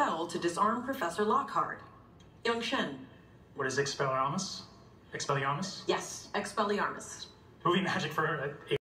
spell to disarm Professor Lockhart. Young Shen. What is Expelliarmus? Expelliarmus? Yes, Expelliarmus. Movie magic for